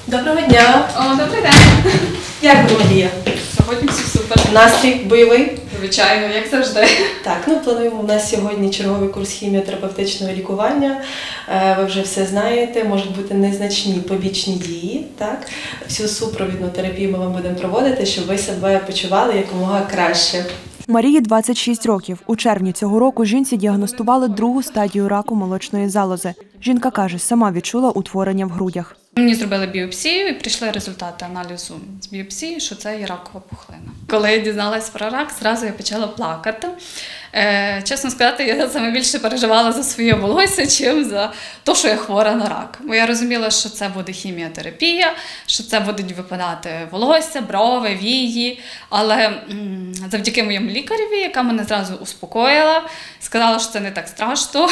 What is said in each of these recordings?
Доброго дня! О, добрий день! Як ви, Марія? Сьогодні все супер. Настрій бойовий? Звичайно, як завжди. Так, плануємо у нас сьогодні черговий курс хіміотерапевтичного лікування. Ви вже все знаєте, можуть бути незначні побічні дії. Так? Всю супровідну терапію ми вам будемо проводити, щоб ви себе почували якомога краще. Марії 26 років. У червні цього року жінці діагностували другу стадію раку молочної залози. Жінка каже, сама відчула утворення в грудях. Мені зробили біопсію і прийшли результати аналізу з біопсії, що це є ракова пухлина. Коли я дізналась про рак, зразу я почала плакати. Чесно сказати, я саме більше переживала за своє волосся, чим за те, що я хвора на рак. Бо я розуміла, що це буде хіміотерапія, що це будуть випадати волосся, брови, вії. Але завдяки моєму лікареві, яка мене зразу успокоїла, сказала, що це не так страшно,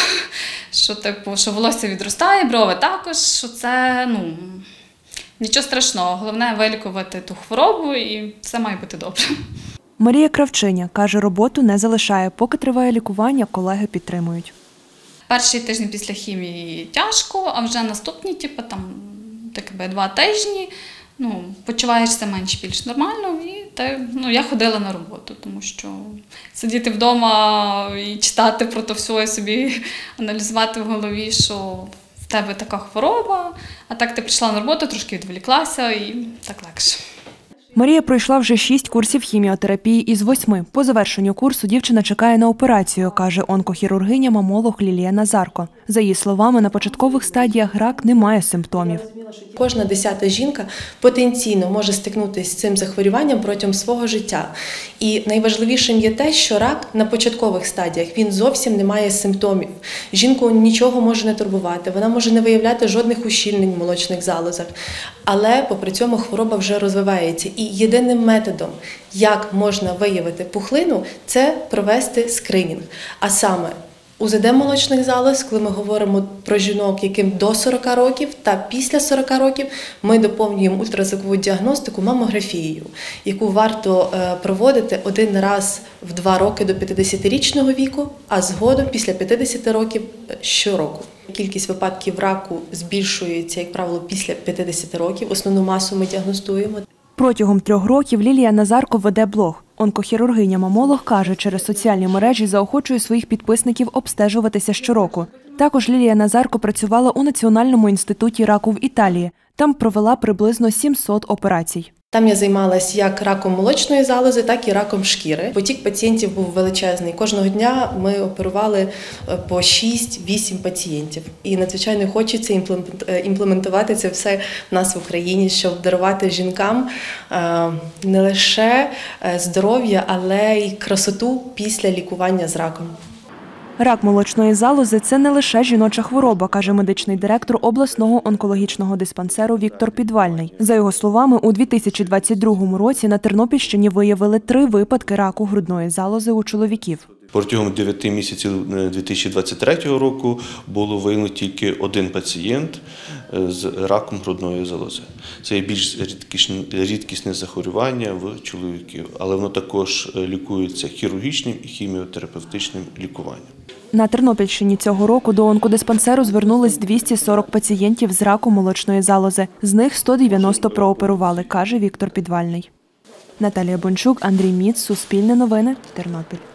що волосся відростає, брови також, що це, нічого страшного. Головне вилікувати ту хворобу і все має бути добре. Марія Кравчиня каже, роботу не залишає. Поки триває лікування, колеги підтримують. Перший тиждень після хімії тяжко, а вже наступні, 2 тижні, почуваєшся менш-більш нормально. І я ходила на роботу, тому що сидіти вдома і читати про то все, і собі аналізувати в голові, що в тебе така хвороба, а так ти прийшла на роботу, трошки відволіклася і так легше. Марія пройшла вже 6 курсів хіміотерапії із 8. По завершенню курсу дівчина чекає на операцію, каже онкохірургиня-мамолог Лілія Назарко. За її словами, на початкових стадіях рак не має симптомів. Кожна 10-та жінка потенційно може стикнутися з цим захворюванням протягом свого життя. І найважливішим є те, що рак на початкових стадіях, він зовсім не має симптомів. Жінку нічого може не турбувати, вона може не виявляти жодних ущільнень в молочних залозах. Але попри цьому хвороба вже розвивається. І єдиним методом, як можна виявити пухлину, це провести скринінг. А саме УЗД молочних залоз, коли ми говоримо про жінок, яким до 40 років та після 40 років, ми доповнюємо ультразвукову діагностику мамографією, яку варто проводити один раз в 2 роки до 50-річного віку, а згодом після 50 років щороку. Кількість випадків раку збільшується, як правило, після 50 років. Основну масу ми діагностуємо. Протягом 3 років Лілія Назарко веде блог. Онкохірургиня-мамолог каже, через соціальні мережі заохочує своїх підписників обстежуватися щороку. Також Лілія Назарко працювала у Національному інституті раку в Італії. Там провела приблизно 700 операцій. Там я займалася як раком молочної залози, так і раком шкіри. Потік пацієнтів був величезний. Кожного дня ми оперували по 6-8 пацієнтів. І надзвичайно хочеться імплементувати це все в нас в Україні, щоб дарувати жінкам не лише здоров'я, але й красоту після лікування з раком. Рак молочної залози – це не лише жіноча хвороба, каже медичний директор обласного онкологічного диспансеру Віктор Підвальний. За його словами, у 2022 році на Тернопільщині виявили 3 випадки раку грудної залози у чоловіків. Протягом 9 місяців 2023 року було виявлено тільки 1 пацієнт з раком грудної залози. Це є більш рідкісне захворювання в чоловіків, але воно також лікується хірургічним і хіміотерапевтичним лікуванням. На Тернопільщині цього року до онкодиспансеру звернулись 240 пацієнтів з раком молочної залози. З них 190 прооперували, каже Віктор Підвальний. Наталія Бончук, Андрій Міц, Суспільне новини, Тернопіль.